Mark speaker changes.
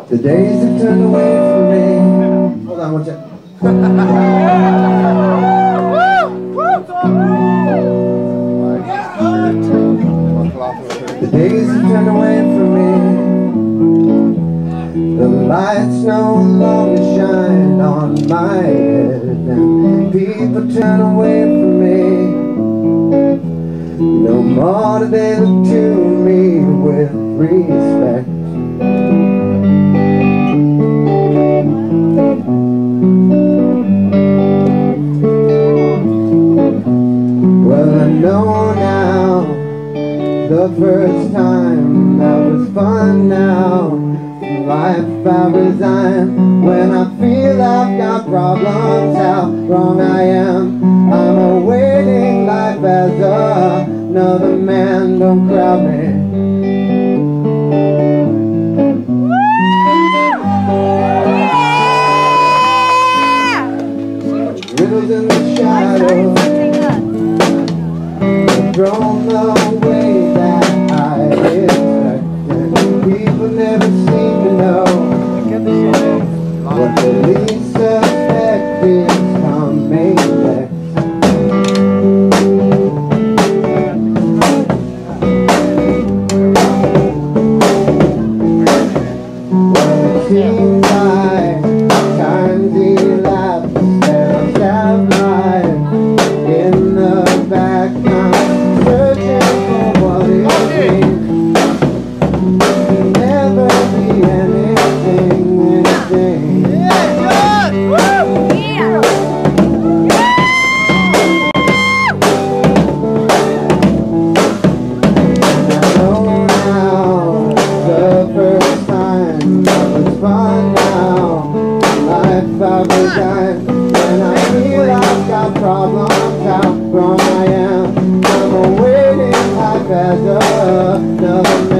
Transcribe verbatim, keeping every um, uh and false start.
Speaker 1: The days have turned away from me. Hold on one second. The days have turned away from me. The lights no longer shine on my head, and people turn away from me. No more do they look to me with respect. Well, I know now, the first time that was fun now. From life I resign when I feel I've got problems. How wrong I am. I'm awaiting life as another man. Don't crowd me. Riddles in the shadows, thrown the way that I expected. People never seem to know what the least suspect is coming next. Well, it seems like time's elapsed and I'm stabbed live in the back. Searching for what it means to never be anything, anything.
Speaker 2: Yeah, good! Woo! Yeah!
Speaker 1: I know now, the first time that was fun now. Life I've resigned when I feel I've got problems. How wrong I am. I'm awaiting life as another man.